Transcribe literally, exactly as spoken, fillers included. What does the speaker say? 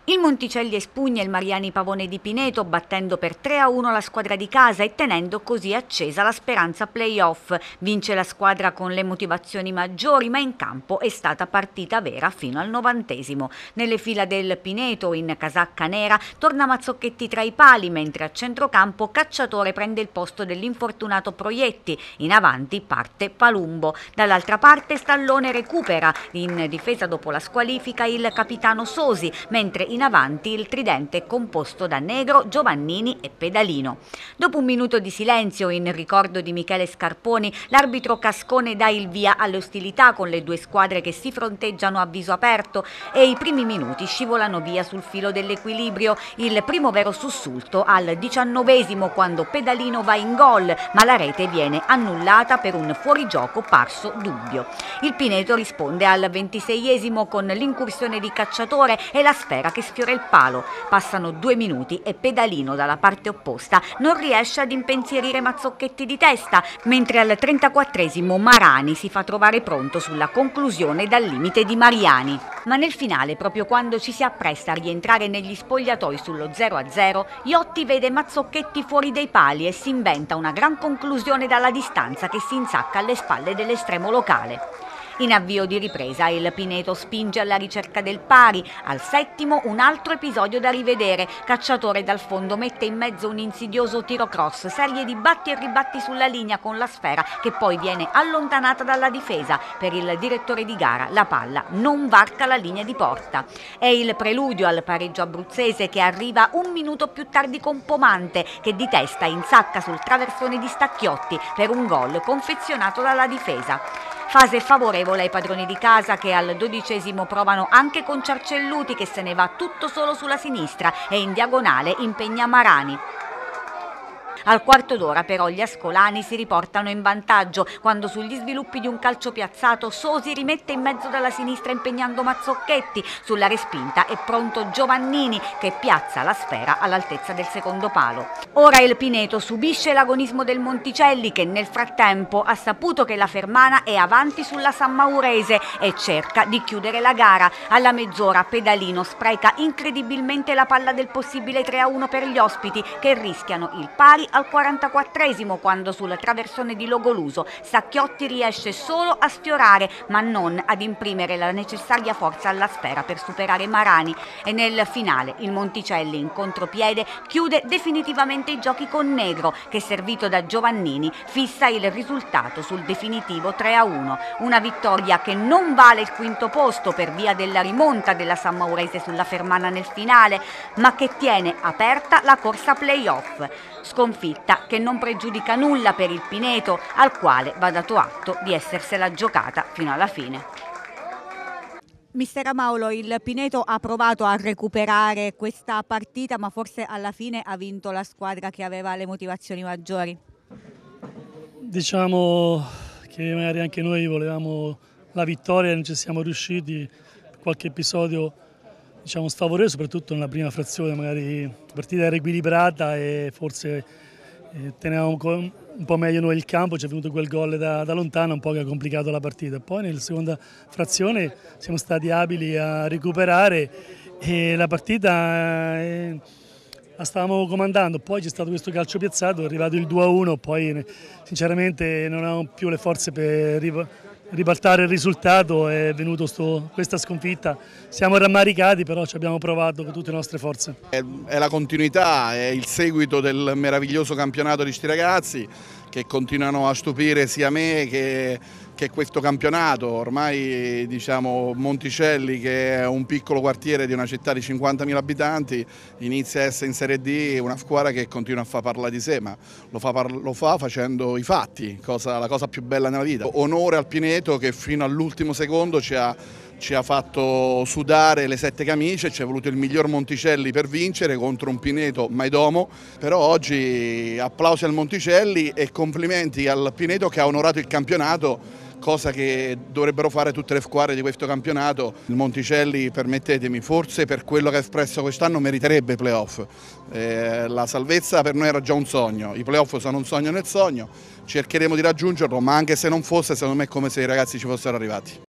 Il Monticelli espugna il Mariani Pavone di Pineto battendo per tre a uno la squadra di casa e tenendo così accesa la speranza play-off. Vince la squadra con le motivazioni maggiori, ma in campo è stata partita vera fino al novantesimo. Nelle fila del Pineto, in casacca nera, torna Mazzocchetti tra i pali, mentre a centrocampo Cacciatore prende il posto dell'infortunato Proietti. In avanti parte Palumbo. Dall'altra parte Stallone recupera. In difesa dopo la squalifica il capitano Sosi, mentre in In avanti il tridente composto da Negro, Giovannini e Pedalino. Dopo un minuto di silenzio in ricordo di Michele Scarponi, l'arbitro Cascone dà il via alle ostilità con le due squadre che si fronteggiano a viso aperto e i primi minuti scivolano via sul filo dell'equilibrio. Il primo vero sussulto al diciannovesimo quando Pedalino va in gol, ma la rete viene annullata per un fuorigioco parso dubbio. Il Pineto risponde al ventiseiesimo con l'incursione di Cacciatore e la sfera che sfiora il palo. Passano due minuti e Pedalino dalla parte opposta non riesce ad impensierire Mazzocchetti di testa, mentre al trentaquattresimo Marani si fa trovare pronto sulla conclusione dal limite di Mariani. Ma nel finale, proprio quando ci si appresta a rientrare negli spogliatoi sullo zero a zero, Iotti vede Mazzocchetti fuori dai pali e si inventa una gran conclusione dalla distanza che si insacca alle spalle dell'estremo locale. In avvio di ripresa il Pineto spinge alla ricerca del pari. Al settimo un altro episodio da rivedere. Cacciatore dal fondo mette in mezzo un insidioso tiro cross, serie di batti e ribatti sulla linea con la sfera che poi viene allontanata dalla difesa. Per il direttore di gara la palla non varca la linea di porta. È il preludio al pareggio abruzzese che arriva un minuto più tardi con Pomante che di testa insacca sul traversone di Stacchiotti per un gol confezionato dalla difesa. Fase favorevole ai padroni di casa che al dodicesimo provano anche con Ciarcelluti che se ne va tutto solo sulla sinistra e in diagonale impegna Marani. Al quarto d'ora però gli ascolani si riportano in vantaggio quando sugli sviluppi di un calcio piazzato Sosi rimette in mezzo dalla sinistra impegnando Mazzocchetti. Sulla respinta è pronto Giovannini che piazza la sfera all'altezza del secondo palo. Ora il Pineto subisce l'agonismo del Monticelli che nel frattempo ha saputo che la Fermana è avanti sulla San Maurese e cerca di chiudere la gara. Alla mezz'ora Pedalino spreca incredibilmente la palla del possibile tre a uno per gli ospiti che rischiano il pari al quarantaquattresimo quando sul traversone di Logoluso Stacchiotti riesce solo a sfiorare ma non ad imprimere la necessaria forza alla sfera per superare Marani e nel finale il Monticelli in contropiede chiude definitivamente i giochi con Negro che servito da Giovannini fissa il risultato sul definitivo tre a uno, una vittoria che non vale il quinto posto per via della rimonta della San Maurese sulla Fermana nel finale ma che tiene aperta la corsa play-off. Sconfitta che non pregiudica nulla per il Pineto, al quale va dato atto di essersela giocata fino alla fine. Mister Amaulo, il Pineto ha provato a recuperare questa partita, ma forse alla fine ha vinto la squadra che aveva le motivazioni maggiori. Diciamo che magari anche noi volevamo la vittoria e non ci siamo riusciti, per qualche episodio diciamo sfavorevole, soprattutto nella prima frazione, magari la partita era equilibrata e forse eh, tenevamo un po' meglio noi il campo, ci è venuto quel gol da, da lontano un po' che ha complicato la partita. Poi nella seconda frazione siamo stati abili a recuperare e la partita eh, la stavamo comandando, poi c'è stato questo calcio piazzato, è arrivato il due a uno, poi sinceramente non avevamo più le forze per ribaltare il risultato, è venuto sto, questa sconfitta, siamo rammaricati però ci abbiamo provato con tutte le nostre forze. È, è la continuità, è il seguito del meraviglioso campionato di sti ragazzi che continuano a stupire sia me che, che questo campionato. Ormai diciamo Monticelli, che è un piccolo quartiere di una città di cinquantamila abitanti, inizia a essere in Serie D una squadra che continua a far parlare di sé, ma lo fa, lo fa facendo i fatti, cosa, la cosa più bella nella vita. Onore al Pineto che fino all'ultimo secondo ci ha ci ha fatto sudare le sette camicie, ci è voluto il miglior Monticelli per vincere contro un Pineto maidomo, però oggi applausi al Monticelli e complimenti al Pineto che ha onorato il campionato, cosa che dovrebbero fare tutte le squadre di questo campionato. Il Monticelli, permettetemi, forse per quello che ha espresso quest'anno meriterebbe i playoff. Eh, la salvezza per noi era già un sogno, i playoff sono un sogno nel sogno, cercheremo di raggiungerlo, ma anche se non fosse, secondo me è come se i ragazzi ci fossero arrivati.